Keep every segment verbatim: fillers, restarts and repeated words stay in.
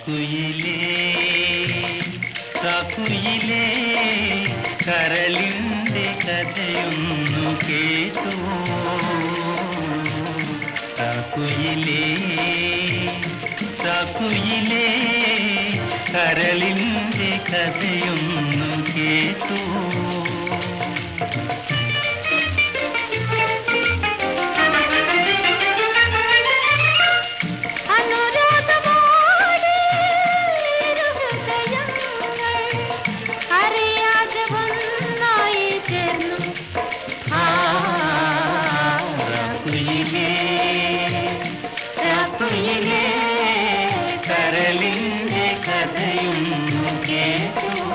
കാക്കുയിലേ കാക്കുയിലേ കരളിന്റെ കഥയൊന്നു കേട്ടുവോ കാക്കുയിലേ കാക്കുയിലേ കരളിന്റെ കഥയൊന്നു കേട്ടുവോ കരളിന്റെ കഥയൊന്നു കേട്ടോ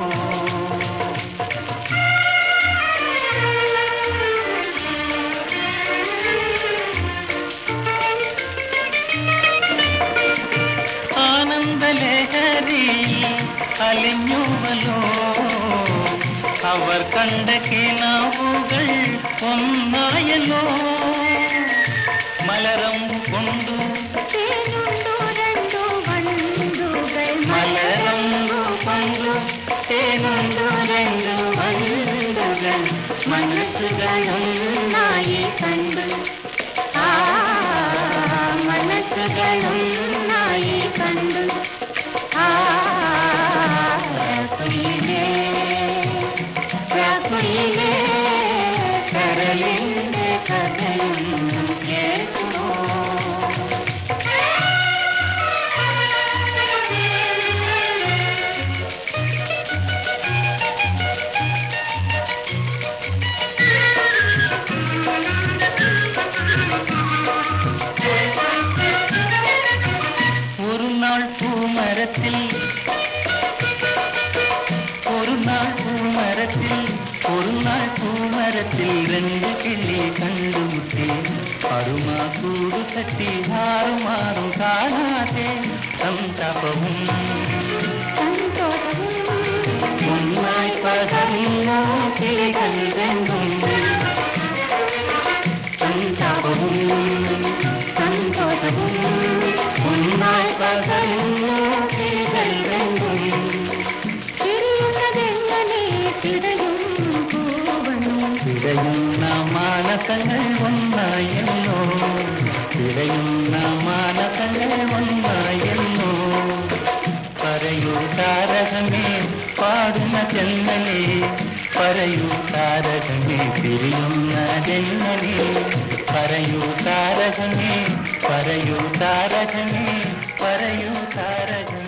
ആനന്ദലഹരിയിൽ അലിഞ്ഞുവല്ലോ അവർ കണ്ട കിനാവുകൾ ഒന്നായല്ലോ മലരമ്പു കൊണ്ടു മലരമ്പു കൊണ്ടു തേനുണ്ടു രണ്ടു വണ്ടുകൾ മനസ്സുകളൊന്നായി കണ്ടു ആ മനസ്സുകളൊന്നായി കണ്ടു ആ കുയിലേ കുയിലേ കരളിന്റെ കഥയൊന്നു കേട്ടോ ഒരു നാൾ പൂമരത്തിൽ ഒരു നാൾ പൂമരത്തിൽ ഒരു നാൾ പൂമരത്തിൽ രണ്ട് കിളി കണ്ടുമുട്ടി അറുമാ കൂട് കട്ടി ആറുമാറും കാണാതെ സന്താപവും ഒന്നായി പകർന്നു കിളികൾ രണ്ടും സന്താപവും സന്തോഷവും ഒന്നായി പകർന്നു കിളികൾ രണ്ടും പിടയുന്ന മാനസങ്ങൾ ഒന്നായെന്നോ പിടയുന്ന മാനസങ്ങൾ ഒന്നായെന്നോ പറയൂ താരകമേ പാടുന്ന ജന്മലേ പറയൂ താരകമേ പിരിയുന്ന ജന്മലേ പറയൂ താരകമേ പറയൂ താരകമേ പറയൂ താരകമേ